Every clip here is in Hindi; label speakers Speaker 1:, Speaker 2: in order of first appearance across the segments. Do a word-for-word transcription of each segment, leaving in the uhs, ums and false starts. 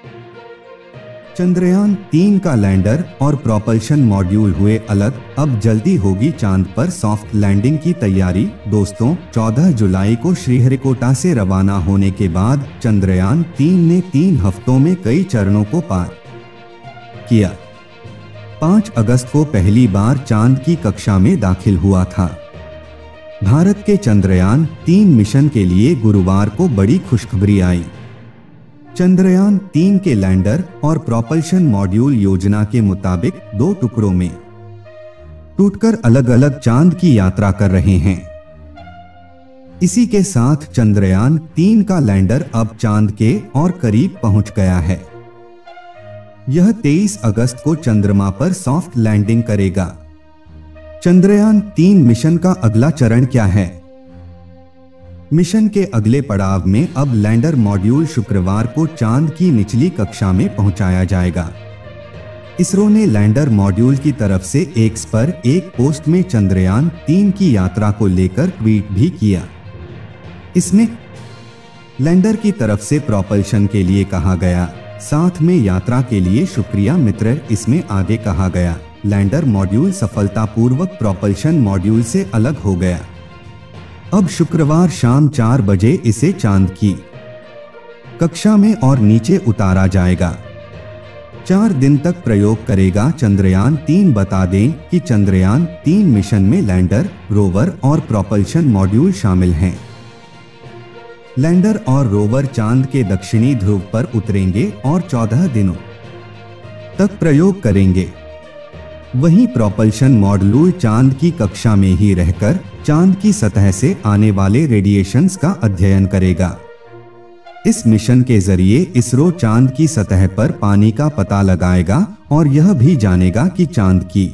Speaker 1: चंद्रयान तीन का लैंडर और प्रोपल्शन मॉड्यूल हुए अलग। अब जल्दी होगी चांद पर सॉफ्ट लैंडिंग की तैयारी। दोस्तों, चौदह जुलाई को श्रीहरिकोटा से रवाना होने के बाद चंद्रयान तीन ने तीन हफ्तों में कई चरणों को पार किया। पाँच अगस्त को पहली बार चांद की कक्षा में दाखिल हुआ था। भारत के चंद्रयान तीन मिशन के लिए गुरुवार को बड़ी खुशखबरी आई। चंद्रयान तीन के लैंडर और प्रोपल्शन मॉड्यूल योजना के मुताबिक दो टुकड़ों में टूटकर अलग अलग चांद की यात्रा कर रहे हैं। इसी के साथ चंद्रयान तीन का लैंडर अब चांद के और करीब पहुंच गया है। यह तेईस अगस्त को चंद्रमा पर सॉफ्ट लैंडिंग करेगा। चंद्रयान तीन मिशन का अगला चरण क्या है? मिशन के अगले पड़ाव में अब लैंडर मॉड्यूल शुक्रवार को चांद की निचली कक्षा में पहुंचाया जाएगा। इसरो ने लैंडर मॉड्यूल की तरफ से एक्स पर एक पोस्ट में चंद्रयान तीन की यात्रा को लेकर ट्वीट भी किया। इसमें लैंडर की तरफ से प्रोपल्शन के लिए कहा गया, साथ में यात्रा के लिए शुक्रिया मित्र। इसमें आगे कहा गया, लैंडर मॉड्यूल सफलतापूर्वक प्रोपल्शन मॉड्यूल से अलग हो गया। अब शुक्रवार शाम चार बजे इसे चांद की कक्षा में और नीचे उतारा जाएगा। चार दिन तक प्रयोग करेगा चंद्रयान तीन। बता दें कि चंद्रयान तीन मिशन में लैंडर, रोवर और प्रोपल्शन मॉड्यूल शामिल हैं। लैंडर और रोवर चांद के दक्षिणी ध्रुव पर उतरेंगे और चौदह दिनों तक प्रयोग करेंगे। वहीं प्रोपल्शन मॉड्यूल चांद की कक्षा में ही रहकर चांद की सतह से आने वाले रेडिएशंस का अध्ययन करेगा। इस मिशन के जरिए इसरो चांद की सतह पर पानी का पता लगाएगा और यह भी जानेगा कि चांद की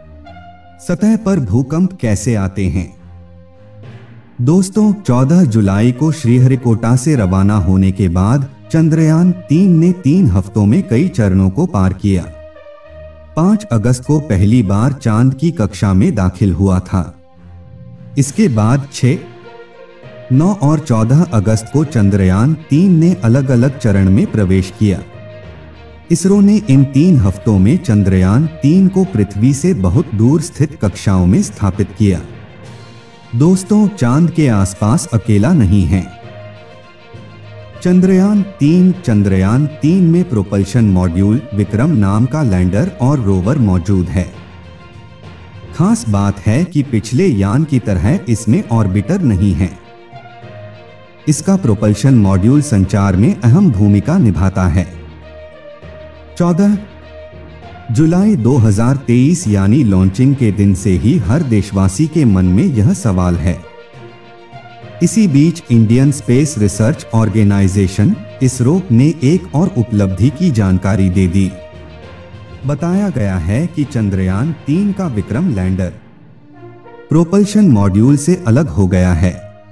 Speaker 1: सतह पर भूकंप कैसे आते हैं। दोस्तों, चौदह जुलाई को श्रीहरिकोटा से रवाना होने के बाद चंद्रयान तीन ने तीन हफ्तों में कई चरणों को पार किया। पाँच अगस्त को पहली बार चांद की कक्षा में दाखिल हुआ था। इसके बाद छह, नौ और चौदह अगस्त को चंद्रयान तीन ने अलग अलग चरण में प्रवेश किया। इसरो ने इन तीन हफ्तों में चंद्रयान तीन को पृथ्वी से बहुत दूर स्थित कक्षाओं में स्थापित किया। दोस्तों, चांद के आसपास अकेला नहीं है। चंद्रयान तीन चंद्रयान तीन में प्रोपल्शन मॉड्यूल विक्रम नाम का लैंडर और रोवर मौजूद है। खास बात है कि पिछले यान की तरह इसमें ऑर्बिटर नहीं है। इसका प्रोपल्शन मॉड्यूल संचार में अहम भूमिका निभाता है। चौदह जुलाई दो हज़ार तेईस यानी लॉन्चिंग के दिन से ही हर देशवासी के मन में यह सवाल है। इसी बीच Indian space research organisation ISRO ने एक और उपलब्धि की जानकारी दे दी। बताया गया है कि चंद्रयान तीन का विक्रम लैंडर प्रोपल्शन मॉड्यूल से अलग हो गया है।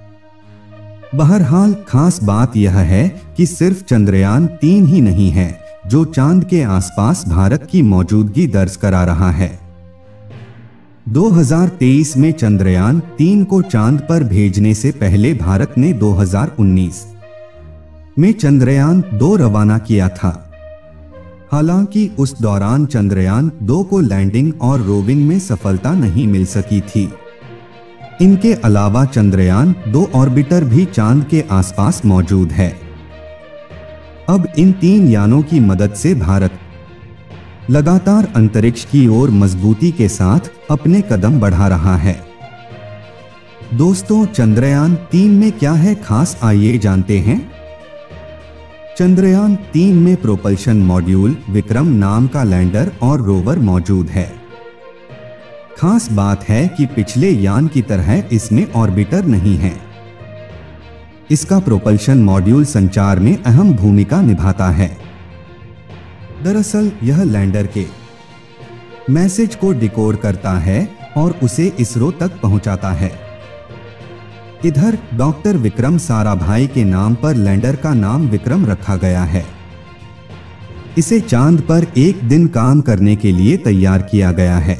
Speaker 1: बहरहाल खास बात यह है कि सिर्फ चंद्रयान तीन ही नहीं है जो चांद के आसपास भारत की मौजूदगी दर्ज करा रहा है। दो हज़ार तेईस में चंद्रयान तीन को चांद पर भेजने से पहले भारत ने दो हज़ार उन्नीस में चंद्रयान दो रवाना किया था। हालांकि उस दौरान चंद्रयान दो को लैंडिंग और रोविंग में सफलता नहीं मिल सकी थी। इनके अलावा चंद्रयान दो ऑर्बिटर भी चांद के आसपास मौजूद है। अब इन तीन यानों की मदद से भारत लगातार अंतरिक्ष की ओर मजबूती के साथ अपने कदम बढ़ा रहा है। दोस्तों, चंद्रयान तीन में क्या है खास, आइए जानते हैं। चंद्रयान तीन में प्रोपल्शन मॉड्यूल विक्रम नाम का लैंडर और रोवर मौजूद है। खास बात है कि पिछले यान की तरह इसमें ऑर्बिटर नहीं है। इसका प्रोपल्शन मॉड्यूल संचार में अहम भूमिका निभाता है। दरअसल यह लैंडर के मैसेज को डिकोड करता है और उसे इसरो तक पहुंचाता है। इधर डॉक्टर विक्रम साराभाई के नाम पर लैंडर का नाम विक्रम रखा गया है। इसे चांद पर एक दिन काम करने के लिए तैयार किया गया है।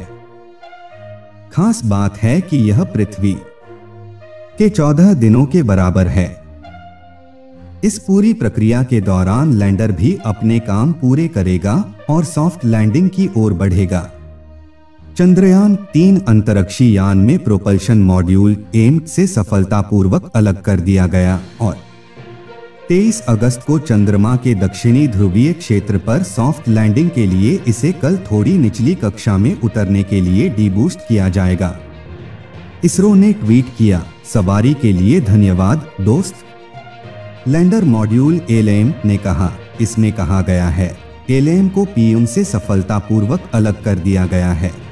Speaker 1: खास बात है कि यह पृथ्वी के चौदह दिनों के बराबर है। इस पूरी प्रक्रिया के दौरान लैंडर भी अपने काम पूरे करेगा और सॉफ्ट लैंडिंग की ओर बढ़ेगा। चंद्रयान तीन अंतरिक्षी यान में प्रोपल्शन मॉड्यूल एम से सफलतापूर्वक अलग कर दिया गया और तेईस अगस्त को चंद्रमा के दक्षिणी ध्रुवीय क्षेत्र पर सॉफ्ट लैंडिंग के लिए इसे कल थोड़ी निचली कक्षा में उतरने के लिए डीबूस्ट किया जाएगा। इसरो ने ट्वीट किया, सवारी के लिए धन्यवाद दोस्त। लैंडर मॉड्यूल एल एम ने कहा, इसमें कहा गया है एल एम को पी एम से सफलतापूर्वक अलग कर दिया गया है।